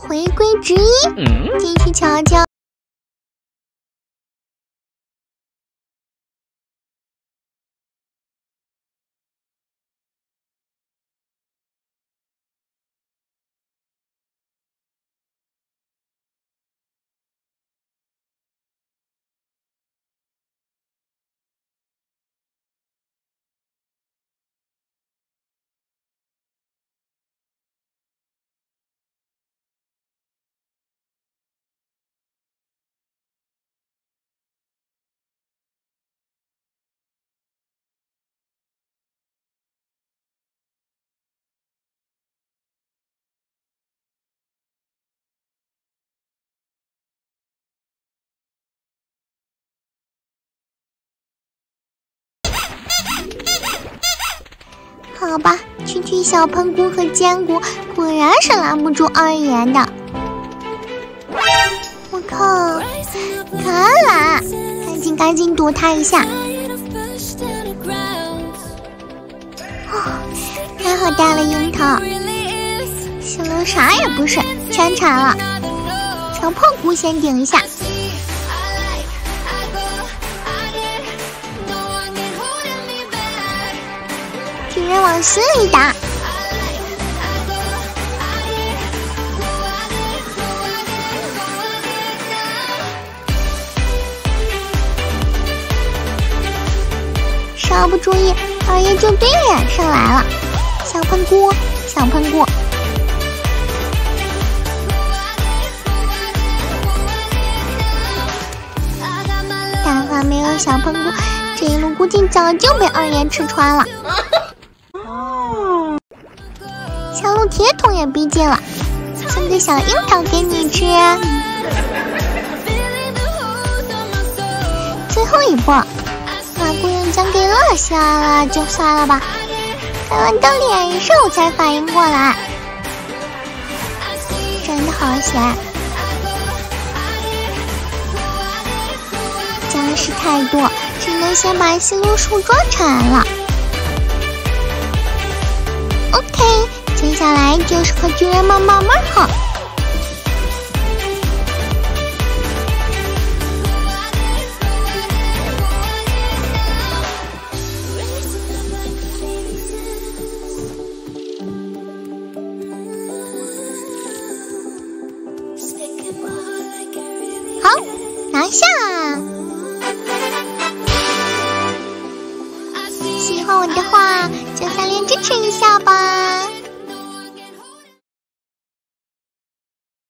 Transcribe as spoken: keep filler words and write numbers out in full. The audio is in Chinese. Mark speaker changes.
Speaker 1: 回归直音，继续瞧瞧。好吧，区区小喷菇和坚果果然是拦不住二爷的。我靠，卡了，赶紧赶紧躲他一下。哦，还好带了樱桃，小鹿啥也不是，全铲了。小喷菇先顶一下。居然往死里打！稍不注意，二爷就对脸上来了。小喷菇，小喷菇！但凡没有小喷菇，这一路估计早就被二爷吃穿了。小鹿铁桶也逼近了，送个小樱桃给你吃。最后一波，把姑娘奖给落下了，就算了吧。看完到脸上我才反应过来，真的好险！僵尸太多，只能先把西路树桩铲了。OK。接下来就是和巨人们慢慢耗。好，拿下！喜欢我的话，就三连支持一下吧。